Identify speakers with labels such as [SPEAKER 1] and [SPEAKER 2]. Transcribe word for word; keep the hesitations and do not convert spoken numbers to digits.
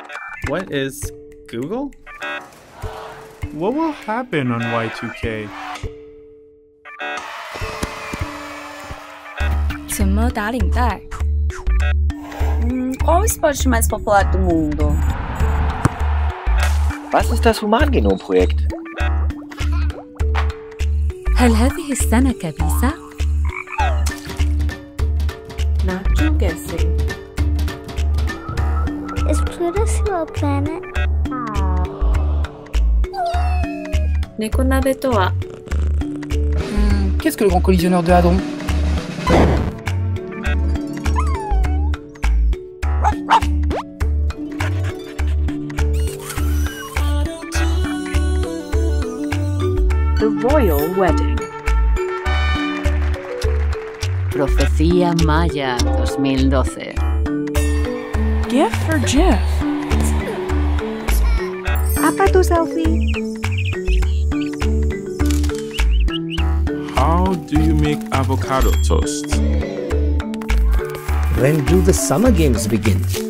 [SPEAKER 1] What is Google?
[SPEAKER 2] What will happen on Y two K?
[SPEAKER 3] 怎么打领带？
[SPEAKER 4] Hum, qual o esporte mais popular do mundo?
[SPEAKER 5] Was ist das Humangenom-Projekt?
[SPEAKER 6] هل هذه السنة كبيسة؟
[SPEAKER 4] Not guessing.
[SPEAKER 7] Is Pluto still a planet?
[SPEAKER 8] 猫鍋とは
[SPEAKER 9] Hmm, Qu'est-ce que le grand collisionneur de hadron?
[SPEAKER 4] The Royal Wedding.
[SPEAKER 6] Profecía Maya dos mil doce.
[SPEAKER 9] Gif or GIF?
[SPEAKER 4] Apa tu selfie?
[SPEAKER 2] How do you make avocado toast?
[SPEAKER 10] When do the summer games begin?